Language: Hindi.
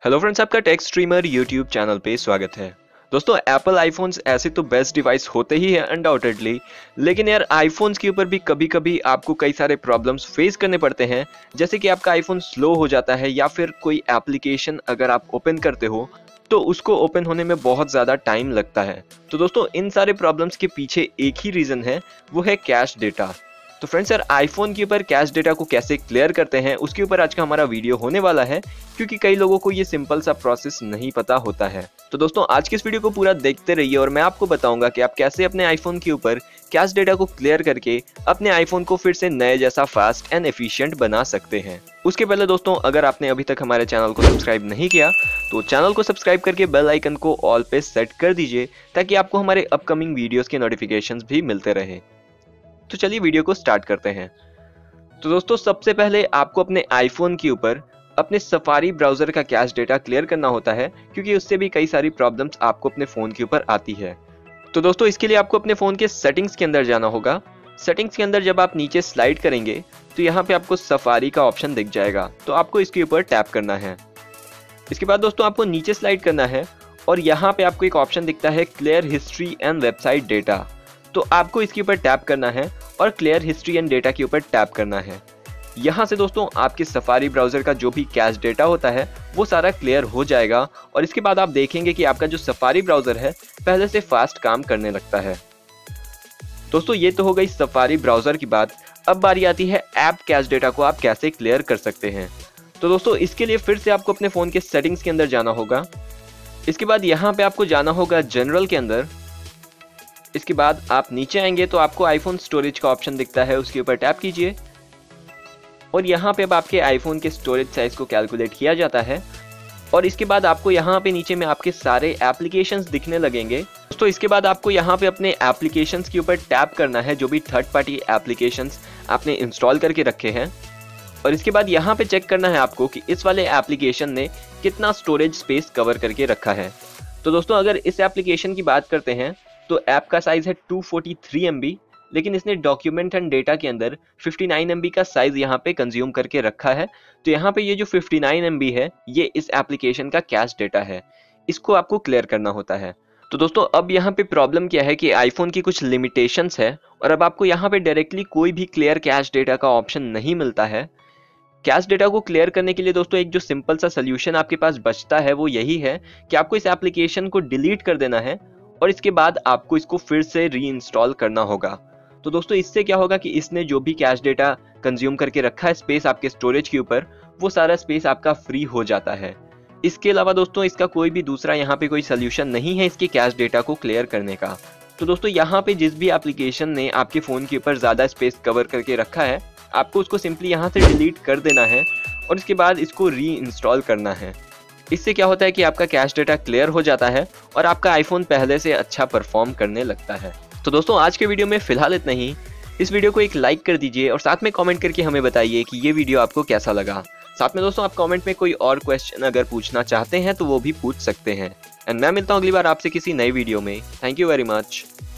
हेलो फ्रेंड्स, आपका टेक स्ट्रीमर यूट्यूब चैनल पे स्वागत है। दोस्तों, एप्पल आईफोन्स ऐसे तो बेस्ट डिवाइस होते ही है अनडाउटेडली, लेकिन यार आईफोन्स के ऊपर भी कभी कभी आपको कई सारे प्रॉब्लम्स फेस करने पड़ते हैं। जैसे कि आपका आईफोन स्लो हो जाता है या फिर कोई एप्लीकेशन अगर आप ओपन करते हो तो उसको ओपन होने में बहुत ज़्यादा टाइम लगता है। तो दोस्तों, इन सारे प्रॉब्लम्स के पीछे एक ही रीज़न है, वो है कैश डेटा। तो फ्रेंड्स, यार आईफोन के ऊपर कैश डेटा को कैसे क्लियर करते हैं उसके ऊपर आज का हमारा वीडियो होने वाला है, क्योंकि कई लोगों को ये सिंपल सा प्रोसेस नहीं पता होता है। तो दोस्तों, आज के इस वीडियो को पूरा देखते रहिए और मैं आपको बताऊंगा कि आप कैसे अपने आईफोन के ऊपर कैश डेटा को क्लियर करके अपने आईफोन को फिर से नए जैसा फास्ट एंड एफिशिएंट बना सकते हैं। उसके पहले दोस्तों, अगर आपने अभी तक हमारे चैनल को सब्सक्राइब नहीं किया तो चैनल को सब्सक्राइब करके बेल आइकन को ऑल पे सेट कर दीजिए, ताकि आपको हमारे अपकमिंग वीडियोस के नोटिफिकेशंस भी मिलते रहे। तो चलिए वीडियो को स्टार्ट करते हैं। तो दोस्तों, सबसे पहले आपको अपने आईफोन के ऊपर अपने सफारी ब्राउजर का कैश डेटा क्लियर करना होता है, क्योंकि उससे भी कई सारी प्रॉब्लम्स आपको अपने फ़ोन के ऊपर आती है। तो दोस्तों, इसके लिए आपको अपने फ़ोन के सेटिंग्स के अंदर जाना होगा। सेटिंग्स के अंदर जब आप नीचे स्लाइड करेंगे तो यहाँ पे आपको सफारी का ऑप्शन दिख जाएगा, तो आपको इसके ऊपर टैप करना है। इसके बाद दोस्तों, आपको नीचे स्लाइड करना है और यहाँ पे आपको एक ऑप्शन दिखता है clear history and website data, तो आपको इसके ऊपर टैप करना है और क्लियर हिस्ट्री एंड डेटा के ऊपर टैप करना है। यहाँ से दोस्तों, आपके सफारी ब्राउजर का जो भी कैश डेटा होता है वो सारा क्लियर हो जाएगा और इसके बाद आप देखेंगे कि आपका जो सफारी ब्राउजर है पहले से फास्ट काम करने लगता है। दोस्तों, ये तो हो गई सफारी ब्राउजर की बात। अब बारी आती है ऐप कैश डेटा को आप कैसे क्लियर कर सकते हैं। तो दोस्तों, इसके लिए फिर से आपको अपने फ़ोन के सेटिंग्स के अंदर जाना होगा। इसके बाद यहाँ पे आपको जाना होगा जनरल के अंदर। इसके बाद आप नीचे आएंगे तो आपको आईफोन स्टोरेज का ऑप्शन दिखता है, उसके ऊपर टैप कीजिए और यहाँ पे अब आपके आईफोन के स्टोरेज साइज को कैलकुलेट किया जाता है और इसके बाद आपको यहाँ पे नीचे में आपके सारे एप्लीकेशंस दिखने लगेंगे। दोस्तों, इसके बाद आपको यहाँ पे अपने एप्लीकेशंस के ऊपर टैप करना है, जो भी थर्ड पार्टी एप्लीकेशंस आपने इंस्टॉल करके रखे हैं, और इसके बाद यहाँ पे चेक करना है आपको कि इस वाले एप्लीकेशन ने कितना स्टोरेज स्पेस कवर करके रखा है। तो दोस्तों, अगर इस एप्लीकेशन की बात करते हैं तो ऐप का साइज है 243 MB, लेकिन इसने डॉक्यूमेंट एंड डेटा के अंदर 59 MB का साइज यहाँ पे कंज्यूम करके रखा है। तो यहाँ पे ये जो 59 MB है ये इस एप्लीकेशन का कैश डेटा है, इसको आपको क्लियर करना होता है। तो दोस्तों, अब यहाँ पे प्रॉब्लम क्या है कि आईफोन की कुछ लिमिटेशंस है और अब आपको यहाँ पे डायरेक्टली कोई भी क्लियर कैश डेटा का ऑप्शन नहीं मिलता है। कैश डेटा को क्लियर करने के लिए दोस्तों, एक जो सिंपल सा सोल्यूशन आपके पास बचता है वो यही है कि आपको इस एप्लीकेशन को डिलीट कर देना है और इसके बाद आपको इसको फिर से रीइंस्टॉल करना होगा। तो दोस्तों, इससे क्या होगा कि इसने जो भी कैश डेटा कंज्यूम करके रखा है स्पेस आपके स्टोरेज के ऊपर, वो सारा स्पेस आपका फ्री हो जाता है। इसके अलावा दोस्तों, इसका कोई भी दूसरा यहाँ पे कोई सोल्यूशन नहीं है इसके कैश डेटा को क्लियर करने का। तो दोस्तों, यहाँ पे जिस भी एप्लीकेशन ने आपके फ़ोन के ऊपर ज़्यादा स्पेस कवर करके रखा है, आपको उसको सिंपली यहाँ से डिलीट कर देना है और इसके बाद इसको रीइंस्टॉल करना है। इससे क्या होता है कि आपका कैश डेटा क्लियर हो जाता है और आपका आईफोन पहले से अच्छा परफॉर्म करने लगता है। तो दोस्तों, आज के वीडियो में फिलहाल इतना ही। इस वीडियो को एक लाइक कर दीजिए और साथ में कमेंट करके हमें बताइए कि ये वीडियो आपको कैसा लगा। साथ में दोस्तों, आप कमेंट में कोई और क्वेश्चन अगर पूछना चाहते हैं तो वो भी पूछ सकते हैं। एंड मैं मिलता हूँ अगली बार आपसे किसी नई वीडियो में। Thank you very much.